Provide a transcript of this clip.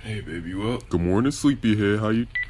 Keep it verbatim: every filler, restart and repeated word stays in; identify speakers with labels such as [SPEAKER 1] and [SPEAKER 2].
[SPEAKER 1] Hey, baby, you up?
[SPEAKER 2] Good morning, sleepyhead. How you?